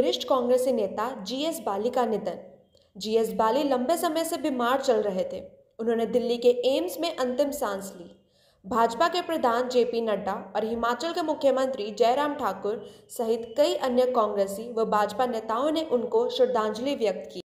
वरिष्ठ कांग्रेसी नेता जीएस बाली का निधन। जीएस बाली लंबे समय से बीमार चल रहे थे। उन्होंने दिल्ली के एम्स में अंतिम सांस ली। भाजपा के प्रधान जेपी नड्डा और हिमाचल के मुख्यमंत्री जयराम ठाकुर सहित कई अन्य कांग्रेसी व भाजपा नेताओं ने उनको श्रद्धांजलि व्यक्त की।